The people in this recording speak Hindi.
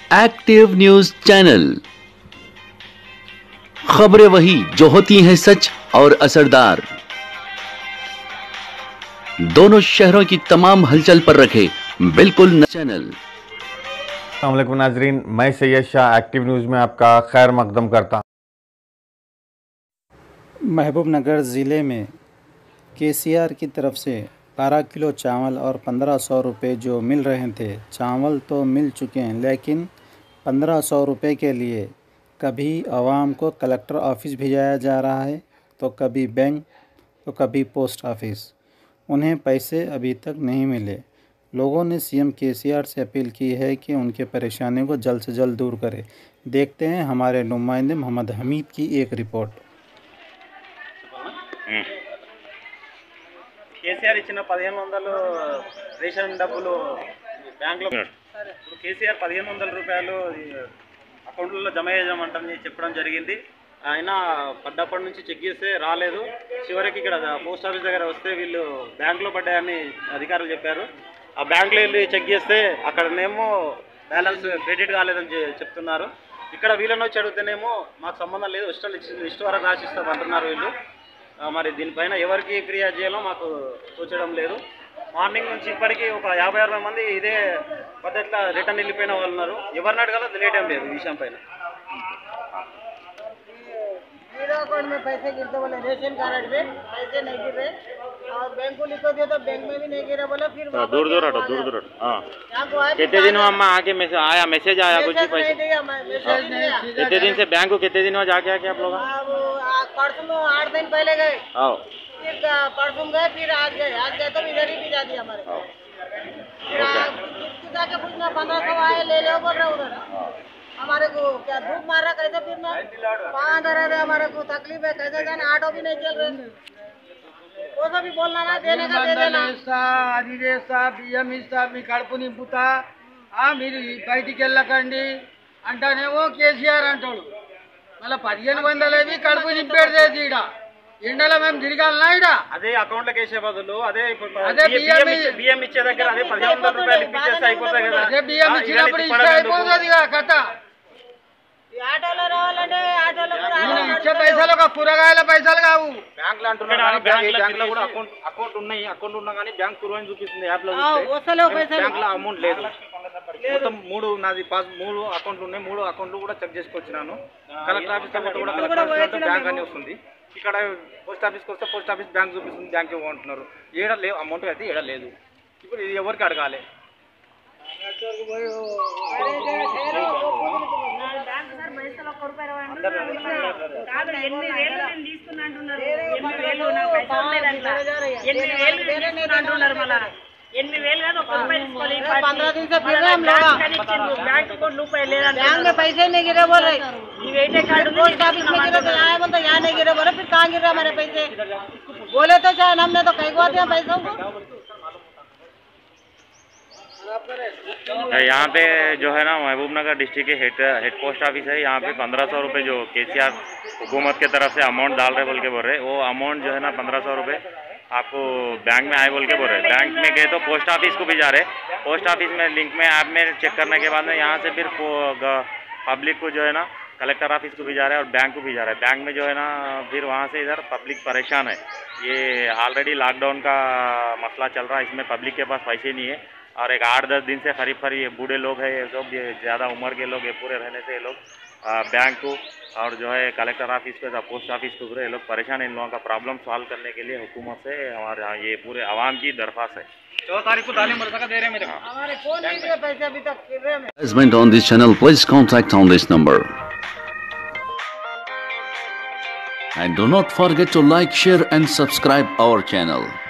Active news channel. खबरें वही जो होती हैं सच और असरदार। दोनों शहरों की तमाम हलचल पर रखे बिल्कुल न चैनल। अस्सलाम वालेकुम नाजरीन, मैं सैयद शाह एक्टिव न्यूज़ में आपका खैर मकदम करता हूँ। महबूबनगर ज़िले में केसीआर की तरफ से 12 किलो चावल और 1500 रुपये जो मिल रहे थे, चावल तो मिल चुके हैं, लेकिन 1500 रुपये के लिए कभी आवाम को कलेक्टर ऑफिस भिजाया जा रहा है, तो कभी बैंक, तो कभी पोस्ट ऑफिस। उन्हें पैसे अभी तक नहीं मिले। लोगों ने सीएम केसीआर से अपील की है कि उनके परेशानियों को जल्द से जल्द दूर करें। देखते हैं हमारे नुमाइंदे मोहम्मद हमीद की एक रिपोर्ट। కేసీఆర్ ఇచ్చిన 1500 రేషన్ డబ్బులు బ్యాంకులో ఇప్పుడు కేసీఆర్ 1500 రూపాయలు అకౌంట్లలో జమ చేయమంటని చెప్పడం జరిగింది. ఆయన పడ్డప్పటి నుంచి చెక్ చేస్తే రాలేదు. చివరికి ఇక్కడ పోస్ట్ ఆఫీస్ దగ్గర వస్తే వీళ్ళు బ్యాంకులో పడ్డాయని అధికారులు చెప్పారు. ఆ బ్యాంకులో వెళ్ళి చెక్ చేస్తే అక్కడనేమో బ్యాలెన్స్ క్రెడిట్ కాలేదని చెప్తున్నారు. ఇక్కడ వీళ్ళని వచ్చి అడిగితేనేమో మాకు సంబంధం లేదు, లిస్ట్ వరకు రాసిస్తాం అంటున్నారు వీళ్ళు. మరి దీనిపైన ఎవరికి ఫిర్యాదు చేయాలో మాకు తోచడం లేదు. మార్నింగ్ నుంచి ఇప్పటికీ ఒక 50-60 మంది ఇదే పద్ధతిలో రిటర్న్ వెళ్ళిపోయిన వాళ్ళు ఉన్నారు. ఎవరిని అడగాలో తెలియటం లేదు ఈ విషయం పైన. जीरो अकाउंट में पैसे गिरते बोले, रेशन कार्ड में पैसे नहीं गिर रहे और बैंक को लिखो दिया तो बैंक में भी नहीं गिरा बोले। फिर दूर दूर हटो, दूर दूर हटो। हाँ, कितने दिन में अम्मा आके मैसेज आया कुछ पैसे कितने दिन से बैंक को कितने दिन में जाके आके आप लोग? परसों 8 दिन पहले गए, फिर परसों गए, फिर आज गए तो इधर ही भिजा दिया हमारे। जाके पूछना 1500 आए ले लो बोल रहे उधर। हमारे को क्या धूप मार रहा, कैसे फिरना, वहाँ रहे हमारे को तकलीफ है, कैसे जाना, ऑटो भी नहीं चल रहे, वो सब भी बोलना ना, देने का दे देना। బియ్యం ఇస్తా మీ కడుపు నింపుతా మీరు బయటికి వెళ్ళకండి అంటానేమో కేసీఆర్ అంటాడు. మళ్ళీ 1500 కడుపు నింపేది ఈడ ఎండలో మేము తిరగాలనా ఈడ? అదే అకౌంట్ లోకి వేసే బదులు అదే బియ్యం ఇచ్చే దగ్గర అదే 1500 రూపాయలు ఇప్పించేస్తే అయిపోతాయి కదా. అదే బియ్యం ఇచ్చినప్పుడు ఇస్తే అయిపోతుంది కథ. ఆటోలో రావాలంటే ఆటోలో ఇచ్చే పైసలు ఒక కూరగాయల పైసలు కావు. బ్యాంక్ లో అంటున్నారు, బ్యాంక్ లో కూడా అకౌంట్ ఉన్నాయి, అకౌంట్ ఉన్నా కానీ బ్యాంక్ కురువని చూపిస్తుంది యాప్ లో. బ్యాంక్ లో అమౌంట్ లేదు. మొత్తం 3 అకౌంట్లు ఉన్నాయి, 3 అకౌంట్లు కూడా చెక్ చేసుకొచ్చినాను. కలెక్టర్ ఆఫీస్ లో కూడా కలెక్టర్ బ్యాంక్ అని వస్తుంది. ఇక్కడ పోస్ట్ ఆఫీస్కి వస్తే పోస్ట్ ఆఫీస్ బ్యాంక్ చూపిస్తుంది, బ్యాంక్ ఇవ్వమంటున్నారు. ఏడ లేవు అమౌంట్ అయితే ఏడ లేదు. ఇప్పుడు ఇది ఎవరికి అడగాలి? पैसे नहीं गिरे बोल रहे, पोस्ट ऑफिस में गिरे तो यहाँ बोलते यहाँ नहीं गिरे बोले, फिर कहाँ गिर रहे हमारे पैसे? बोले तो चाहे हमने तो कहीं को दिया पैसों को। यहाँ पे जो है ना महबूबनगर डिस्ट्रिक्ट के हेड पोस्ट ऑफिस है। यहाँ पे 1500 रुपये जो केसीआर हुकूमत के तरफ से अमाउंट डाल रहे बोल के बोल रहे, वो अमाउंट जो है ना 1500 रुपये आपको बैंक में आए बोल के बोल रहे। बैंक में गए तो पोस्ट ऑफिस को भी जा रहे, पोस्ट ऑफिस में लिंक में ऐप में चेक करने के बाद में यहाँ से फिर पब्लिक को जो है ना कलेक्टर ऑफिस को भी जा रहा है और बैंक को भी जा रहा है। बैंक में जो है ना फिर वहाँ से इधर पब्लिक परेशान है। ये ऑलरेडी लॉकडाउन का मसला चल रहा है, इसमें पब्लिक के पास पैसे नहीं है और एक 8-10 दिन से करीब ये बूढ़े लोग हैं, ये लोग ये ज़्यादा उम्र के लोग, ये पूरे रहने से ये लोग बैंक को और जो है कलेक्टर ऑफिस पे पोस्ट ऑफिस को ये लोग परेशान है। इन लोगों का प्रॉब्लम सॉल्व करने के लिए हुकूमत से हमारे यहाँ ये पूरे आवाम की दरख्वास्त है। 14 तारीख को तालीम मरतका दे रहे हैं मेरे को। हमारे कौन नहीं दिए पैसे अभी तक गिर रहे हैं। Advertisement on this channel, please contact on this number. And do not forget to like, share and subscribe our channel.